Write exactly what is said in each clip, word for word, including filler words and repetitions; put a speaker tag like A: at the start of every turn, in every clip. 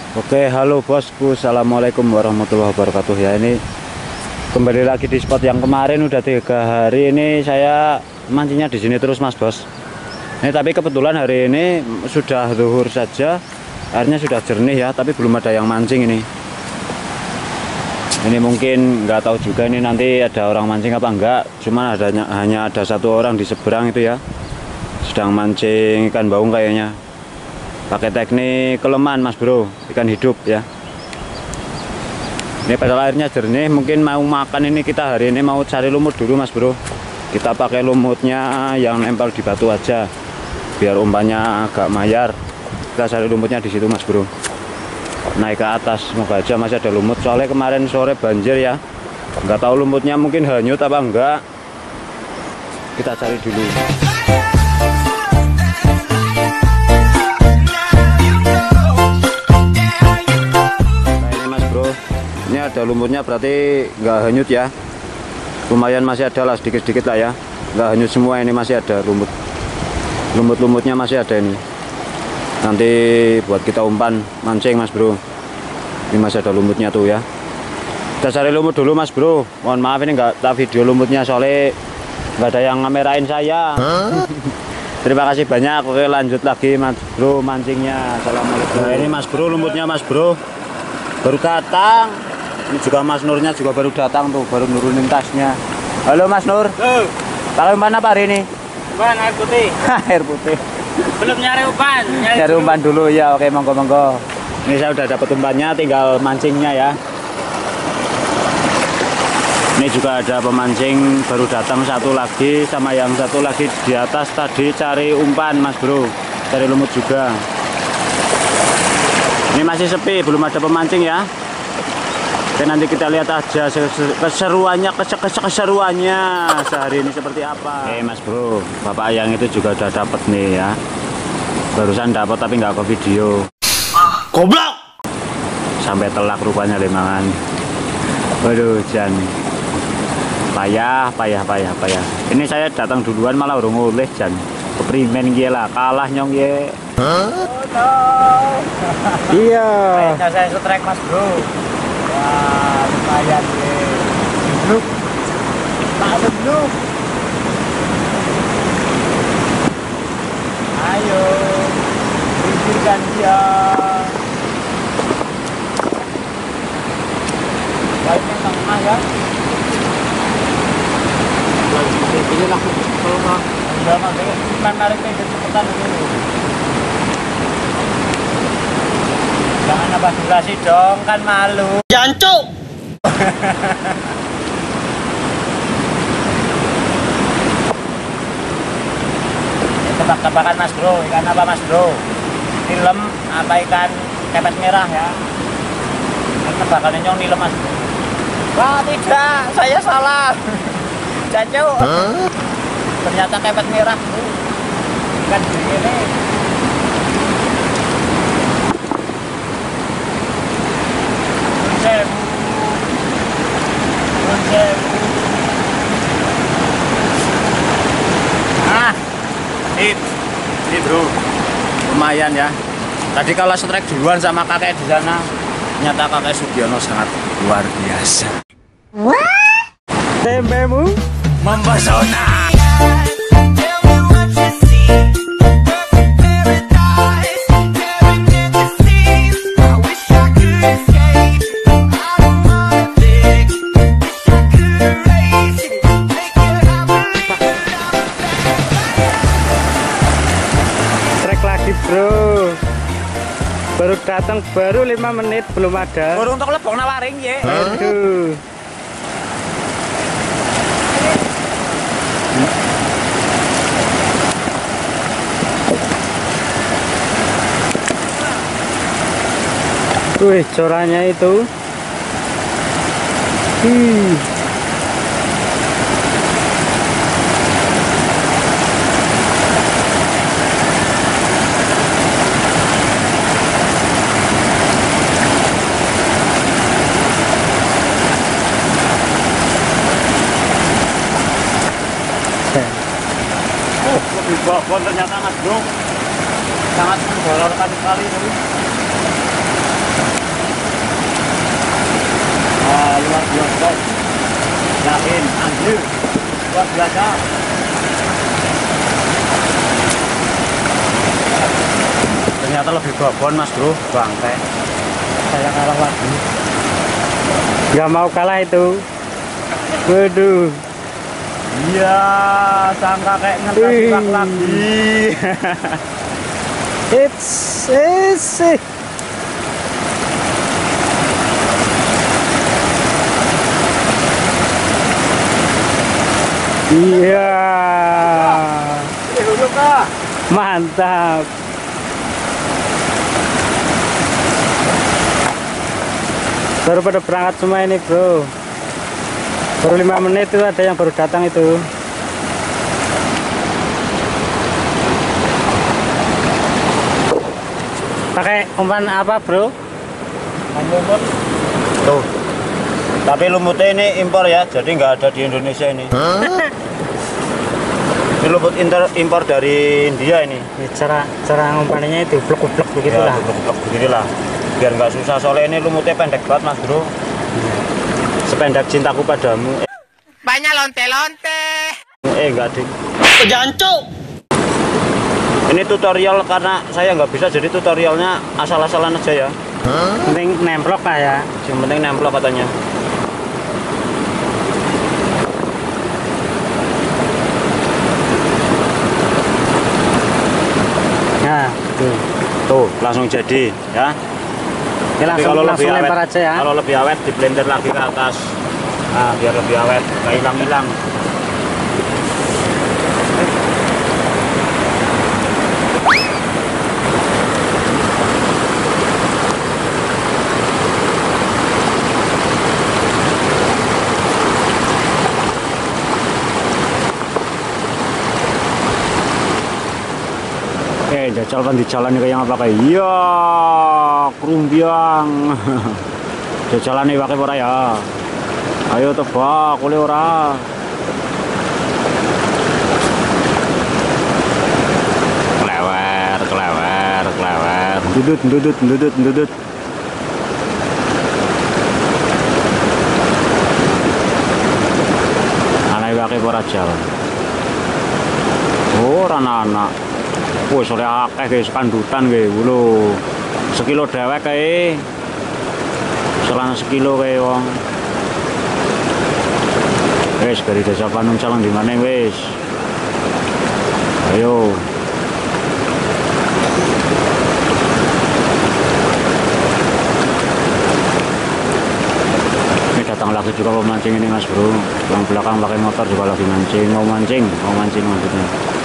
A: Oke, halo bosku, assalamualaikum warahmatullahi wabarakatuh. Ya, ini kembali lagi di spot yang kemarin. Udah tiga hari ini saya mancingnya di sini terus, Mas Bos. Ini tapi kebetulan hari ini sudah zuhur saja, airnya sudah jernih ya, tapi belum ada yang mancing ini. Ini mungkin nggak tahu juga ini nanti ada orang mancing apa enggak. Cuma adanya hanya ada satu orang di seberang itu ya, sedang mancing ikan baung kayaknya. Pakai teknik keleman, Mas Bro, ikan hidup ya. Ini padahal airnya jernih, mungkin mau makan ini kita hari ini mau cari lumut dulu, Mas Bro. Kita pakai lumutnya yang nempel di batu aja, biar umpannya agak mayar. Kita cari lumutnya di situ, Mas Bro. Naik ke atas, semoga aja masih ada lumut. Soalnya kemarin sore banjir ya, nggak tahu lumutnya mungkin hanyut apa enggak. Kita cari dulu. Ini ada lumutnya, berarti nggak hanyut ya, lumayan masih ada lah, sedikit-sedikit lah ya, nggak hanyut semua, ini masih ada lumut lumut-lumutnya masih ada ini, nanti buat kita umpan mancing, Mas Bro. Ini masih ada lumutnya tuh ya. Kita cari lumut dulu, Mas Bro. Mohon maaf ini nggak tak video lumutnya, soalnya nggak ada yang ngamerain saya. Huh? Terima kasih banyak. Oke, lanjut lagi, Mas Bro, mancingnya. Assalamualaikum. Nah, ini Mas Bro, lumutnya Mas Bro baru datang. Ini juga Mas Nurnya juga baru datang tuh, baru nurunin tasnya. Halo Mas Nur. Halo. Pakai umpan apa hari ini?
B: Umpan air putih.
A: Air putih.
B: Belum nyari umpan.
A: Nyari, nyari umpan dulu ya. Oke, monggo monggo. Ini saya udah dapat umpannya, tinggal mancingnya ya. Ini juga ada pemancing baru datang satu lagi, sama yang satu lagi di atas tadi cari umpan, Mas Bro. Cari lumut juga. Ini masih sepi, belum ada pemancing ya. Oke, nanti kita lihat aja keseruannya, keseruannya sehari ini seperti apa. Oke Mas Bro, Bapak yang itu juga udah dapat nih ya. Barusan dapat tapi nggak ke video.
B: Goblok!
A: Sampai telak rupanya lemangan. Waduh, Jan. Payah, payah, payah, payah. Ini saya datang duluan malah urung oleh, Jan. Keprimen gila, kalah nyong ye.
B: Huh? Oh, no.
A: Iya.
B: Kayaknya saya setrek, Mas Bro. Wah, lumayan ye. Sebluk. Tak sebluk. Ayo, pikirkan dia. Baiknya tengah ya. Ini lah kalau nggak udah makanya kan nariknya cepetan dulu. Jangan nambah durasi dong, kan malu. Jancuk. Tebak-tebakan Mas Bro, ikan apa Mas Bro? Nilem apa ikan kepet merah ya? Tebakannya nyong nilem Mas Bro. Wah tidak, saya salah. Jancuk. Huh? Ternyata kepet merah Bro. Ikan begini. Ah, ini, ini Bro, lumayan ya. Tadi kalau strike duluan sama kakek di sana, ternyata kakek Sugiono sangat luar biasa. What? Tembemu mempesona. Bro, baru datang baru lima menit belum ada. Baru untuk lebong nawaring ya.
A: Aduh. Wih, corannya itu. Hmm.
B: Bobon ternyata Mas Bro, sangat membolorkan sekali tadi. luar biasa. Yakin, anjir, luar biasa. Ternyata lebih babon mas bro, bangke. Saya kalah lagi.
C: Gak mau kalah itu. Waduh.
B: Iya, sangka kayak ngetabrak lagi.
C: It's easy. Iya. Mantap. Baru pada berangkat semua ini bro. Baru lima menit itu ada yang baru datang itu. Pakai umpan apa bro?
B: Lumut. Tuh. Tapi lumutnya ini impor ya, jadi nggak ada di Indonesia ini. Ini lumut inter, impor dari India ini.
C: Ya, cara cara ngumpannya itu blok-blok begitu
B: Ya,
C: lah.
B: blok-blok beginilah. Biar nggak susah, soalnya ini lumutnya pendek banget mas bro. Sependek cintaku padamu.
D: Banyak lonte-lonte.
B: Eh enggak ding.
D: Jancuk.
B: Ini tutorial karena saya nggak bisa, jadi tutorialnya asal-asalan aja ya.
C: Penting nemplok lah ya.
B: Yang penting nemplok katanya.
C: Nah, tuh.
B: Tuh langsung jadi ya.
C: Oke,
B: Tapi
C: langsung,
B: kalau
C: langsung
B: lebih awet,
C: lempar aja ya.
B: kalau lebih awet di blender lagi ke atas. Nah, biar lebih awet, nggak hilang-hilang.
A: Eh, jajal kan di jalan kayak apa kayak iya kerumbiang. Jajalan pakai ora ya. Ayo tebak oleh ora. Kelewer, kelewer, kelewer. Dudut, dudut, dudut, dudut. Anak pakai ora jalan. Oh, anak-anak. Wah, sore akeh guys, kandutan guys, lho. Sekilo dewek kae. Selang sekilo kae wong. Wes dari desa Panung Calong di mana wes? Ayo. Ini datang lagi juga pemancing ini mas bro. Yang belakang pakai motor juga lagi mancing, mau mancing, mau mancing maksudnya.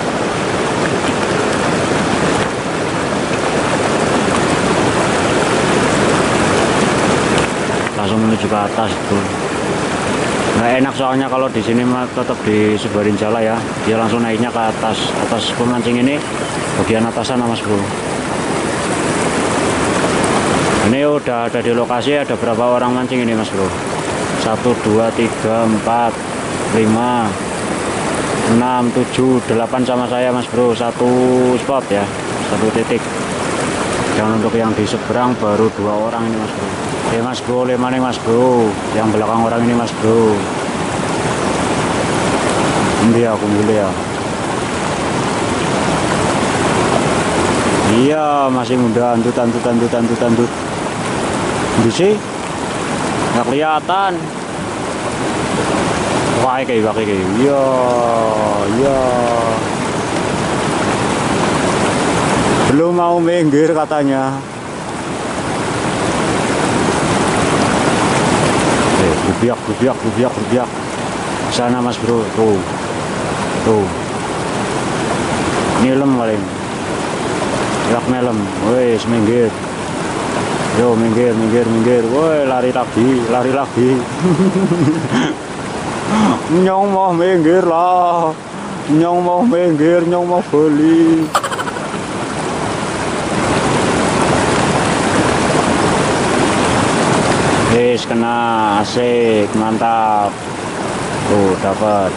A: Langsung menuju ke atas itu. Nggak enak soalnya kalau di sini mah tetap disebarin jala ya. Dia langsung naiknya ke atas. Atas pemancing ini bagian atasan mas bro. Ini udah ada di lokasi, ada berapa orang mancing ini mas bro? Satu, dua, tiga, empat, lima, enam, tujuh, delapan sama saya mas bro. Satu spot ya, satu titik. Dan untuk yang di seberang baru dua orang ini mas bro. Ya mas bro, lima nih mas bro. Yang belakang orang ini mas bro. Ini aku milih ya. Iya masih muda, antut antut antut antut antut. Di sih nggak kelihatan. Wah kayak pakai kayak. Iya, iya. Belum mau minggir katanya. Rubiak, rubiak, rubiak, rubiak. Sana mas bro, tuh, tuh. Nilem paling. Lak melem, wes minggir. Yo minggir, minggir, minggir. Woi lari lagi, lari lagi. Nyong mau minggir lah. Nyong mau minggir, nyong mau beli. Wis kena, asik, mantap. Tuh dapat.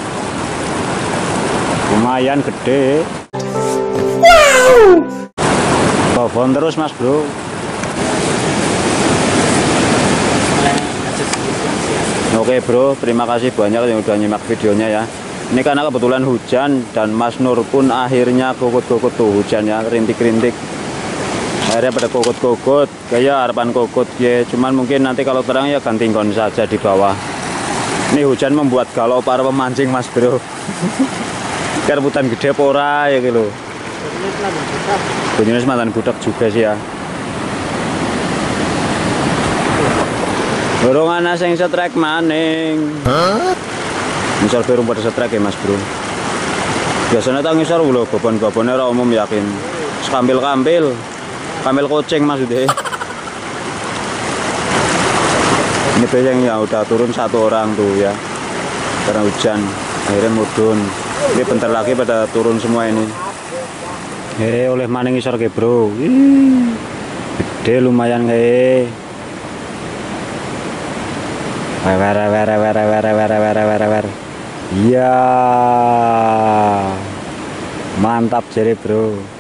A: Lumayan gede. Wow. Babon terus mas bro. Oke bro, terima kasih banyak yang udah nyimak videonya ya. Ini karena kebetulan hujan dan Mas Nur pun akhirnya kokot-kokot tuh hujan ya, rintik-rintik. Akhirnya pada kokot-kokot, kayak harapan kokot ya. Cuman mungkin nanti kalau terang ya ganti gon saja di bawah. Ini hujan membuat galau para pemancing Mas bro. Karbutan gede pora ya gitu. Bunyinya mantan budak juga sih ya. Dorong ana sing setrek maning. Misal baru pada setrek ya Mas bro. Biasanya tak ngisar lho babon-babonnya ora umum yakin. Kambil-kambil, kambil kucing maksudnya. Ini biasanya ya udah turun satu orang tuh ya. Karena hujan, akhirnya mudun. Ini bentar lagi pada turun semua ini. Eh oleh maning ngisar ke bro. Ih, gede lumayan kayak. Wara wara wara wara wara wara wara wara. Iya, mantap jadi bro.